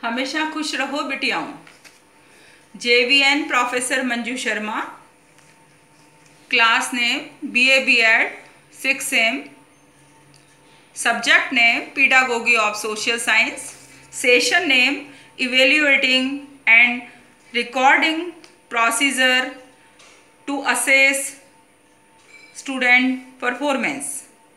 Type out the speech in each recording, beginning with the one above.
हमेशा खुश रहो बिटियाओं। JVN professor Manju Sharma, class name BA B.Ed 6M, subject name Pedagogy of Social Science, session name Evaluating and Recording Procedure to Assess Student Performance।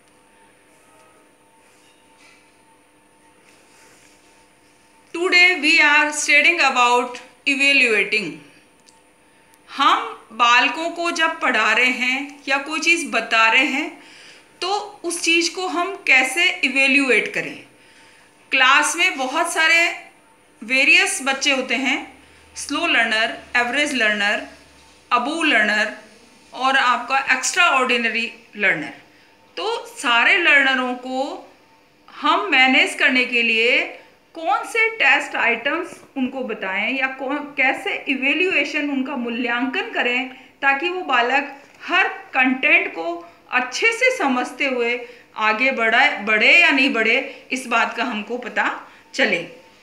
Today we are studying about evaluating। हम बालकों को जब पढ़ा रहे हैं या कोई चीज़ बता रहे हैं तो उस चीज़ को हम कैसे इवेल्यूएट करें। क्लास में बहुत सारे वेरियस बच्चे होते हैं, slow learner, average learner, above learner और आपका एक्स्ट्रा ऑर्डिनरी लर्नर। तो सारे लर्नरों को हम मैनेज करने के लिए कौन से टेस्ट आइटम्स उनको बताएं या कैसे इवेल्यूएशन उनका मूल्यांकन करें ताकि वो बालक हर कंटेंट को अच्छे से समझते हुए आगे बढ़े या नहीं बढ़े, इस बात का हमको पता चले।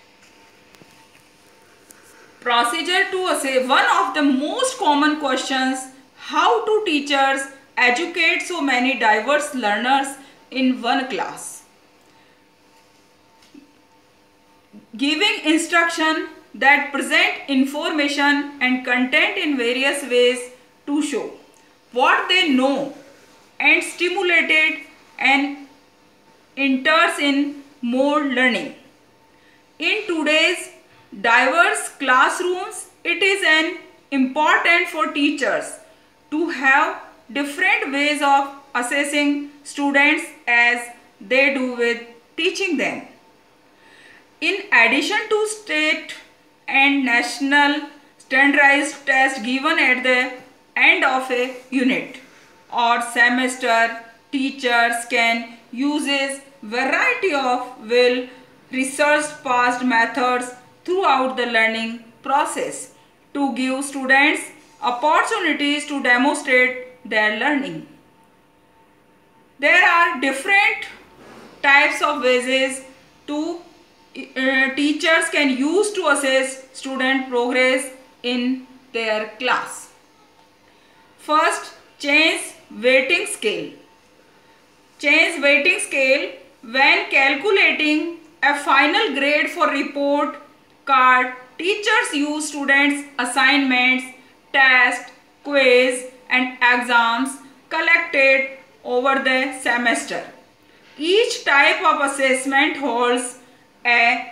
Procedure to assess one of the most common questions, how to teachers educate so many diverse learners in one class. Giving instruction that present information and content in various ways to show what they know and stimulated and enters in more learning. In today's diverse classrooms, it is an important for teachers to have different ways of assessing students as they do with teaching them. In addition to state and national standardized tests given at the end of a unit or semester, teachers can use variety of well-researched past methods throughout the learning process to give students opportunities to demonstrate their learning. There are different types of ways to teachers can use to assess student progress in their class. First, change weighting scale. Change weighting scale when calculating a final grade for report card. Teachers use students' assignments, tests, quiz and exams collected over the semester. Each type of assessment holds a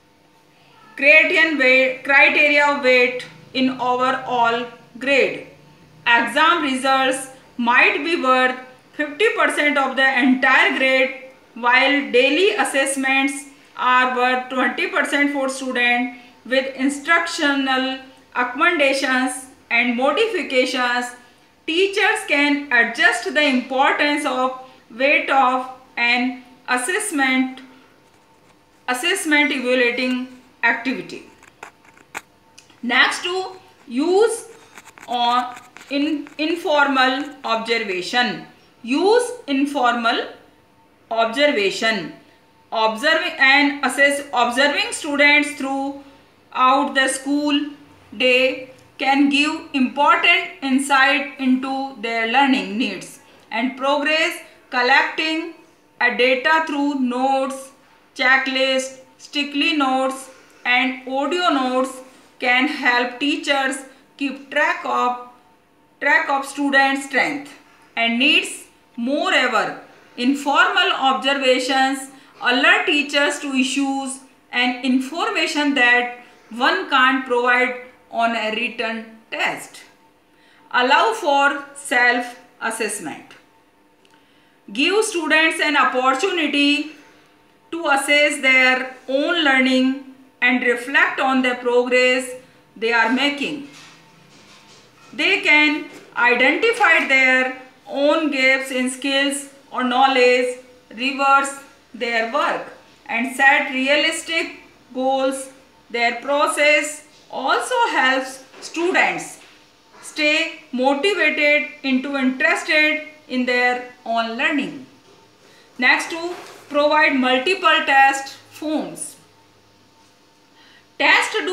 criteria of weight in overall grade. Exam results might be worth 50% of the entire grade, while daily assessments are worth 20% for students. With instructional accommodations and modifications, teachers can adjust the importance of weight of an assessment evaluating activity. Next, to use in informal observation. Use informal observation. Observing students throughout the school day can give important insight into their learning needs and progress. Collecting data through notes, checklist, sticky notes and audio notes can help teachers keep track of students' strength and needs. Moreover, informal observations alert teachers to issues and information that one can't provide on a written test. Allow for self-assessment. Give students an opportunity to assess their own learning and reflect on the progress they are making. They can identify their own gaps in skills or knowledge, reverse their work, and set realistic goals. Their process also helps students stay motivated and interested in their own learning. Next, to provide multiple test forms.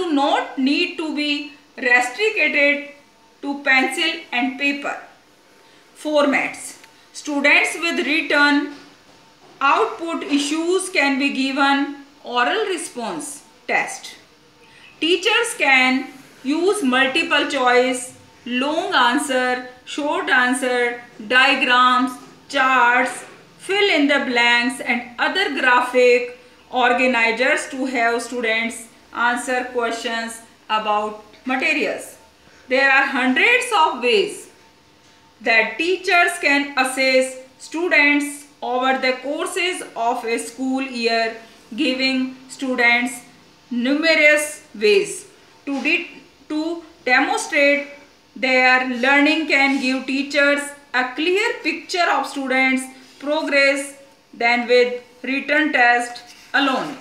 do not need to be restricted to pencil and paper formats. Students with written output issues can be given oral response test. Teachers can use multiple choice, long answer, short answer, diagrams, charts, fill in the blanks and other graphic organizers to have students answer questions about materials. There are hundreds of ways that teachers can assess students over the courses of a school year, giving students numerous ways to demonstrate their learning can give teachers a clear picture of students' progress than with written test alone.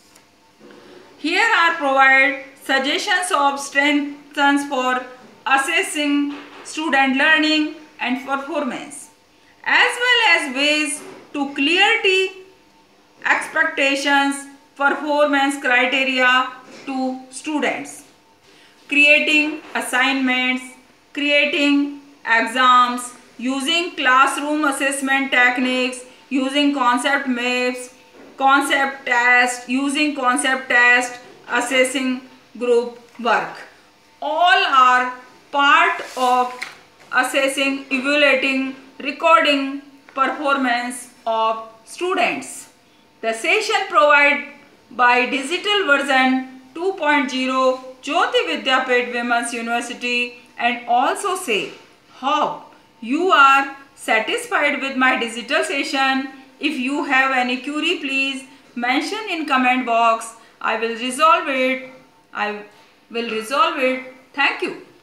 Here are provided suggestions of strengths for assessing student learning and performance, as well as ways to clarity expectations, performance criteria to students, creating assignments, creating exams, using classroom assessment techniques, using concept maps, concept test, using concept test, assessing group work. All are part of assessing, evaluating, recording performance of students. The session provided by digital version 2.0 Jyoti Vidyapith Women's University, and also say, hope you are satisfied with my digital session. If you have any query, please mention in comment box. I will resolve it. Thank you.